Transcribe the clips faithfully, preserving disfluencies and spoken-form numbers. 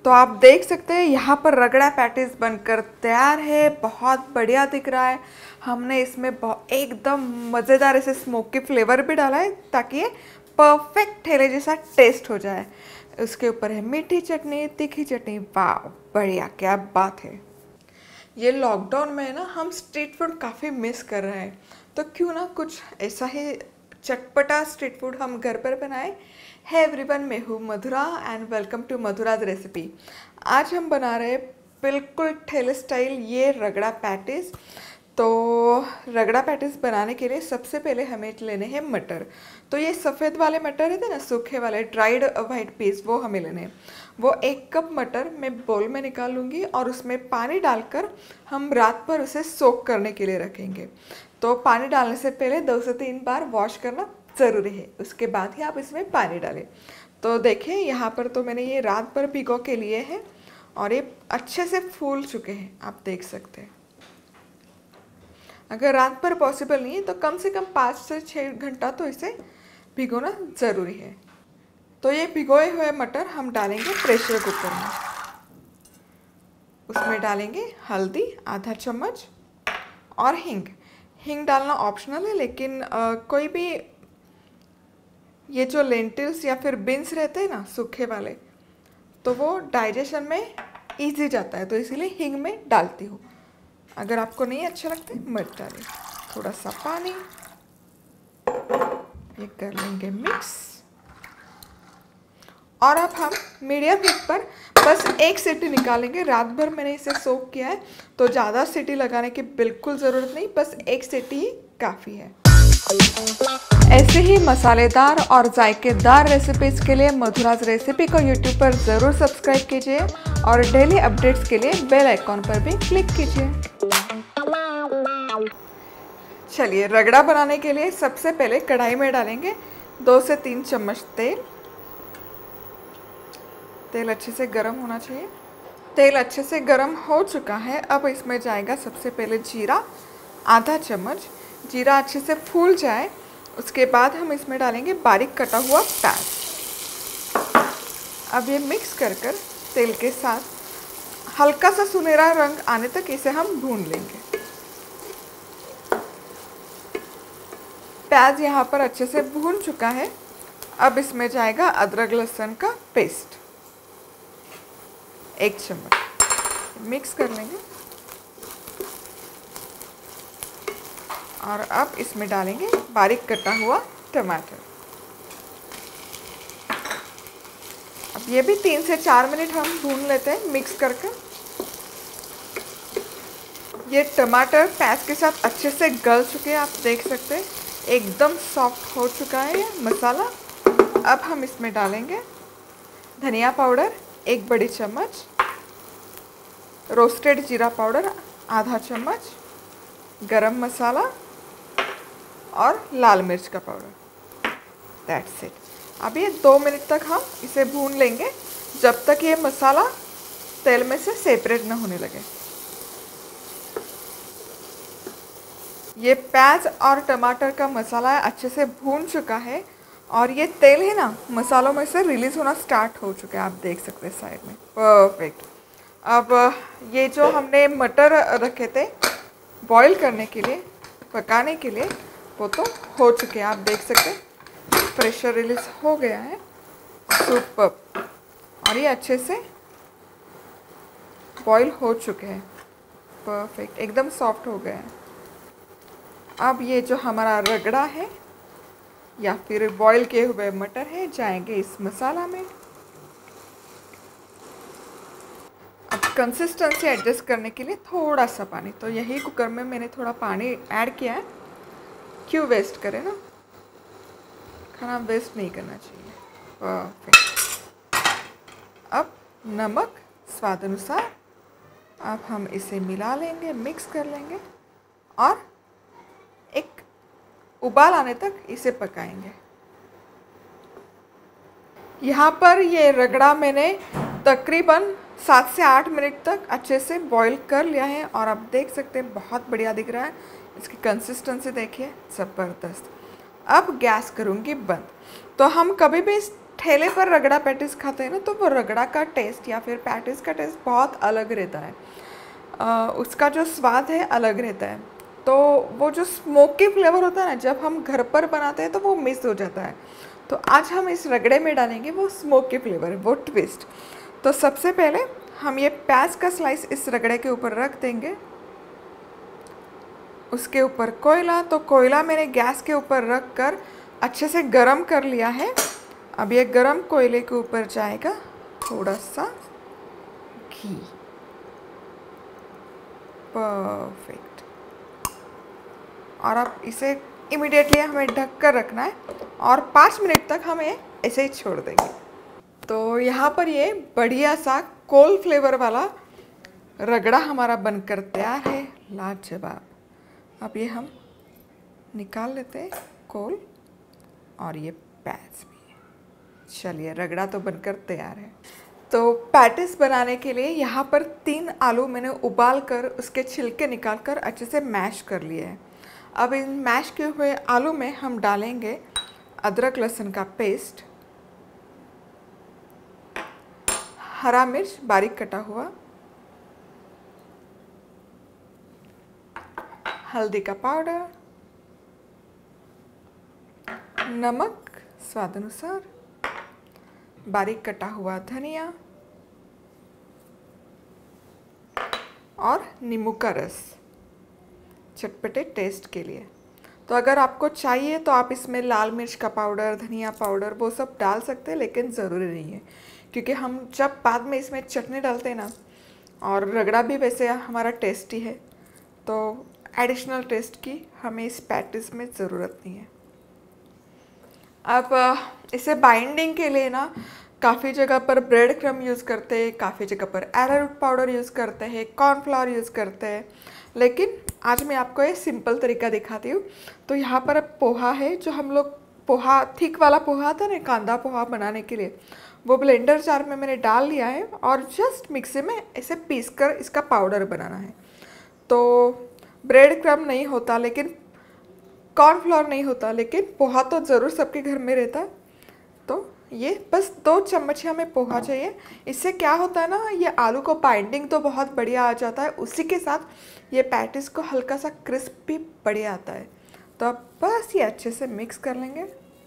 तो आप देख सकते हैं यहाँ पर रगड़ा पैटीज बनकर तैयार है। बहुत बढ़िया दिख रहा है। हमने इसमें बहुत एकदम मज़ेदार ऐसे स्मोकी फ्लेवर भी डाला है ताकि ये परफेक्ट ठेले जैसा टेस्ट हो जाए। उसके ऊपर है मीठी चटनी, तीखी चटनी। वाह बढ़िया, क्या बात है। ये लॉकडाउन में ना हम स्ट्रीट फूड काफ़ी मिस कर रहे हैं, तो क्यों ना कुछ ऐसा ही चटपटा स्ट्रीट फूड हम घर पर बनाएं। है एवरीवन, मैं हूँ Madhura and welcome to Madhura's recipe. आज हम बना रहे हैं बिल्कुल ठेले स्टाइल ये रगड़ा पैटीज। तो रगड़ा पैटीज बनाने के लिए सबसे पहले हमें लेने हैं मटर। तो ये सफ़ेद वाले मटर रहते ना, सूखे वाले ड्राइड वाइट पीस, वो हमें लेने हैं। वो एक कप मटर मैं बोल में निकाल लूँगी और उसमें पानी डालकर हम रात भर उसे सोक करने के लिए रखेंगे। तो पानी डालने से पहले दो से तीन बार वॉश करना ज़रूरी है, उसके बाद ही आप इसमें पानी डालें। तो देखें यहाँ पर तो मैंने ये रात भर भिगो के लिए हैं और ये अच्छे से फूल चुके हैं, आप देख सकते हैं। अगर रात भर पॉसिबल नहीं है तो कम से कम पाँच से छः घंटा तो इसे भिगोना ज़रूरी है। तो ये भिगोए हुए मटर हम डालेंगे प्रेशर कुकर में। उसमें डालेंगे हल्दी आधा चम्मच और हींग। हींग डालना ऑप्शनल है, लेकिन आ, कोई भी ये जो लेंटिल्स या फिर बीन्स रहते हैं ना सूखे वाले, तो वो डाइजेशन में इजी जाता है, तो इसीलिए हींग में डालती हूँ। अगर आपको नहीं अच्छे लगते मत डालें। थोड़ा सा पानी, ये कर लेंगे मिक्स। और अब हम मीडियम हीट पर बस एक सीटी निकालेंगे। रात भर मैंने इसे सोक किया है, तो ज़्यादा सीटी लगाने की बिल्कुल ज़रूरत नहीं, बस एक सीटी ही काफ़ी है। ऐसे ही मसालेदार और जायकेदार रेसिपीज़ के लिए मधुराज रेसिपी को यूट्यूब पर ज़रूर सब्सक्राइब कीजिए और डेली अपडेट्स के लिए बेल आइकॉन पर भी क्लिक कीजिए। चलिए, रगड़ा बनाने के लिए सबसे पहले कढ़ाई में डालेंगे दो से तीन चम्मच तेल। तेल अच्छे से गर्म होना चाहिए। तेल अच्छे से गर्म हो चुका है। अब इसमें जाएगा सबसे पहले जीरा आधा चम्मच। जीरा अच्छे से फूल जाए उसके बाद हम इसमें डालेंगे बारीक कटा हुआ प्याज। अब ये मिक्स कर कर तेल के साथ हल्का सा सुनहरा रंग आने तक इसे हम भून लेंगे। प्याज यहाँ पर अच्छे से भून चुका है। अब इसमें जाएगा अदरक लहसुन का पेस्ट एक चम्मच। मिक्स कर लेंगे और अब इसमें डालेंगे बारीक कटा हुआ टमाटर। अब ये भी तीन से चार मिनट हम भून लेते हैं मिक्स करके। ये टमाटर प्याज के साथ अच्छे से गल चुके हैं, आप देख सकते हैं एकदम सॉफ्ट हो चुका है ये मसाला। अब हम इसमें डालेंगे धनिया पाउडर एक बड़ी चम्मच, रोस्टेड जीरा पाउडर आधा चम्मच, गरम मसाला और लाल मिर्च का पाउडर। That's it. अब ये दो मिनट तक हम इसे भून लेंगे जब तक ये मसाला तेल में से सेपरेट ना होने लगे। ये प्याज और टमाटर का मसाला अच्छे से भून चुका है और ये तेल है ना मसालों में से रिलीज़ होना स्टार्ट हो चुका है, आप देख सकते हैं साइड में। परफेक्ट। अब ये जो हमने मटर रखे थे बॉईल करने के लिए, पकाने के लिए, वो तो हो चुके हैं, आप देख सकते हैं प्रेशर रिलीज हो गया है। सुपर। और ये अच्छे से बॉईल हो चुके हैं। परफेक्ट, एकदम सॉफ्ट हो गए हैं। अब ये जो हमारा रगड़ा है या फिर बॉईल किए हुए मटर है जाएंगे इस मसाला में। अब कंसिस्टेंसी एडजस्ट करने के लिए थोड़ा सा पानी, तो यही कुकर में मैंने थोड़ा पानी ऐड किया है। क्यों वेस्ट करें ना, खाना वेस्ट नहीं करना चाहिए। परफेक्ट। अब नमक स्वाद अनुसार। अब हम इसे मिला लेंगे, मिक्स कर लेंगे और एक उबाल आने तक इसे पकाएंगे। यहाँ पर ये रगड़ा मैंने तकरीबन सात से आठ मिनट तक अच्छे से बॉईल कर लिया है और आप देख सकते हैं बहुत बढ़िया दिख रहा है। इसकी कंसिस्टेंसी देखिए, ज़बरदस्त। अब गैस करूँगी बंद। तो हम कभी भी ठेले पर रगड़ा पैटीज खाते हैं ना, तो वो रगड़ा का टेस्ट या फिर पैटीज का टेस्ट बहुत अलग रहता है। आ, उसका जो स्वाद है अलग रहता है। तो वो जो स्मोकी फ्लेवर होता है ना, जब हम घर पर बनाते हैं तो वो मिस हो जाता है। तो आज हम इस रगड़े में डालेंगे वो स्मोकी फ्लेवर, वो ट्विस्ट। तो सबसे पहले हम ये प्याज का स्लाइस इस रगड़े के ऊपर रख देंगे। उसके ऊपर कोयला, तो कोयला मैंने गैस के ऊपर रख कर अच्छे से गरम कर लिया है। अब ये गरम कोयले के ऊपर जाएगा थोड़ा सा घी। परफेक्ट। और अब इसे इमीडिएटली हमें ढक कर रखना है और पाँच मिनट तक हमें ऐसे ही छोड़ देंगे। तो यहाँ पर ये बढ़िया सा कोल फ्लेवर वाला रगड़ा हमारा बनकर तैयार है, लाजवाब। अब ये हम निकाल लेते हैं कोल, और ये पैच भी है। चलिए, रगड़ा तो बनकर तैयार है। तो पैटिस बनाने के लिए यहाँ पर तीन आलू मैंने उबाल कर उसके छिलके निकाल कर अच्छे से मैश कर लिए हैं। अब इन मैश किए हुए आलू में हम डालेंगे अदरक लहसुन का पेस्ट, हरा मिर्च बारीक कटा हुआ, हल्दी का पाउडर, नमक स्वाद अनुसार, बारीक कटा हुआ धनिया और नींबू का रस चटपटे टेस्ट के लिए। तो अगर आपको चाहिए तो आप इसमें लाल मिर्च का पाउडर, धनिया पाउडर वो सब डाल सकते हैं, लेकिन ज़रूरी नहीं है, क्योंकि हम जब बाद में इसमें चटनी डालते हैं ना, और रगड़ा भी वैसे हमारा टेस्टी है, तो एडिशनल टेस्ट की हमें इस पैटिस में ज़रूरत नहीं है। अब इसे बाइंडिंग के लिए ना काफ़ी जगह पर ब्रेड क्रम यूज़ करते हैं, काफ़ी जगह पर अरारूट पाउडर यूज़ करते हैं, कॉर्नफ्लावर यूज़ करते हैं, लेकिन आज मैं आपको ये सिंपल तरीका दिखाती हूँ। तो यहाँ पर पोहा है, जो हम लोग पोहा थिक वाला पोहा आता है ना, कांदा पोहा बनाने के लिए, वो ब्लेंडर जार में मैंने डाल लिया है और जस्ट मिक्सी में ऐसे पीस कर इसका पाउडर बनाना है। तो ब्रेड क्रम नहीं होता, लेकिन कॉर्नफ्लोर नहीं होता, लेकिन पोहा तो ज़रूर सबके घर में रहता है। तो ये बस दो चम्मच हमें पोहा चाहिए। इससे क्या होता है ना, ये आलू को बाइंडिंग तो बहुत बढ़िया आ जाता है, उसी के साथ ये पैटिस को हल्का सा क्रिस्प भी बढ़िया आता है। तो अब बस ये अच्छे से मिक्स कर लेंगे।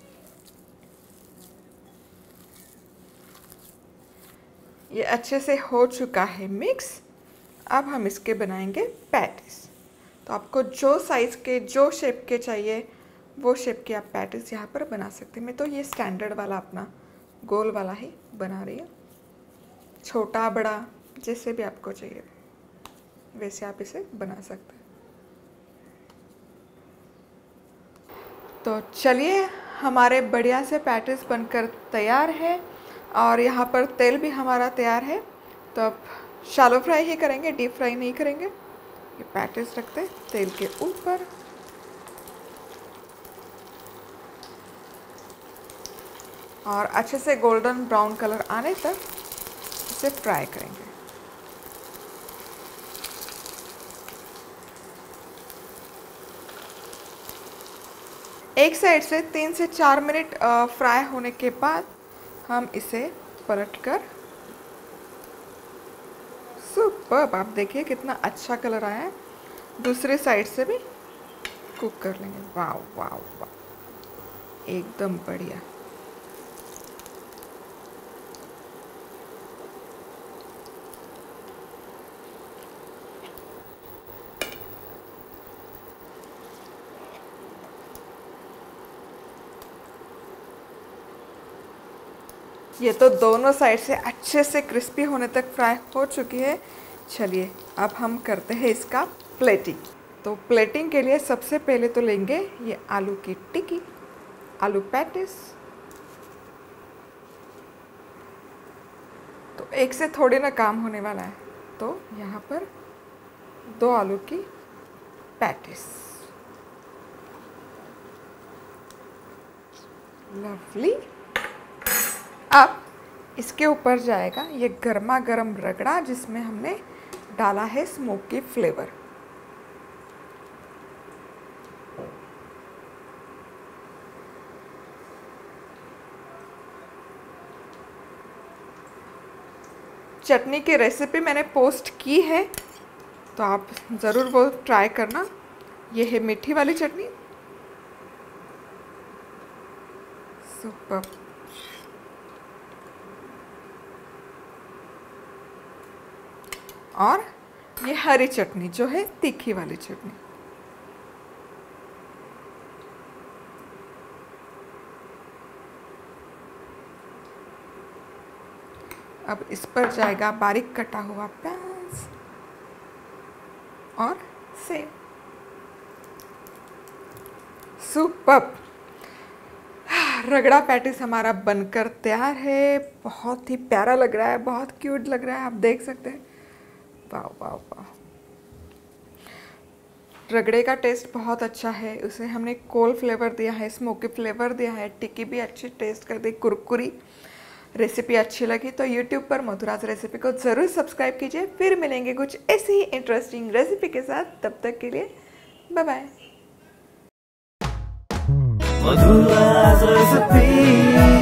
ये अच्छे से हो चुका है मिक्स। अब हम इसके बनाएंगे पैटिस। तो आपको जो साइज़ के, जो शेप के चाहिए वो शेप के आप पैटिस यहाँ पर बना सकते हैं। मैं तो ये स्टैंडर्ड वाला अपना गोल वाला ही बना रही हूँ। छोटा बड़ा जैसे भी आपको चाहिए वैसे आप इसे बना सकते हैं। तो चलिए, हमारे बढ़िया से पैटिस बनकर तैयार है और यहाँ पर तेल भी हमारा तैयार है। तो अब शैलो फ्राई ही करेंगे, डीप फ्राई नहीं करेंगे। ये पैटिस रखते हैं तेल के ऊपर और अच्छे से गोल्डन ब्राउन कलर आने तक इसे फ्राई करेंगे। एक साइड से तीन से चार मिनट फ्राई होने के बाद हम इसे पलटकर, सुपर्ब, आप देखिए कितना अच्छा कलर आया है। दूसरे साइड से भी कुक कर लेंगे। वाह वाह वाह, एकदम बढ़िया। ये तो दोनों साइड से अच्छे से क्रिस्पी होने तक फ्राई हो चुकी है। चलिए, अब हम करते हैं इसका प्लेटिंग। तो प्लेटिंग के लिए सबसे पहले तो लेंगे ये आलू की टिक्की, आलू पैटिस। तो एक से थोड़ी ना काम होने वाला है, तो यहाँ पर दो आलू की पैटिस। लवली। अब इसके ऊपर जाएगा ये गर्मा गर्म रगड़ा, जिसमें हमने डाला है स्मोकी फ्लेवर। चटनी की रेसिपी मैंने पोस्ट की है, तो आप ज़रूर वो ट्राई करना। ये है मीठी वाली चटनी, सुपर। और ये हरी चटनी जो है तीखी वाली चटनी। अब इस पर जाएगा बारीक कटा हुआ प्याज और सेब। सुपर। रगड़ा पैटिस हमारा बनकर तैयार है। बहुत ही प्यारा लग रहा है, बहुत क्यूट लग रहा है, आप देख सकते हैं। वाह वाह वाह। रगड़े का टेस्ट बहुत अच्छा है, उसे हमने कोल फ्लेवर दिया है, स्मोकी फ्लेवर दिया है, टिक्की भी अच्छी टेस्ट कर दी, कुरकुरी। रेसिपी अच्छी लगी तो यूट्यूब पर मधुराज रेसिपी को ज़रूर सब्सक्राइब कीजिए। फिर मिलेंगे कुछ ऐसी ही इंटरेस्टिंग रेसिपी के साथ, तब तक के लिए बाय बाय। Mother's recipe.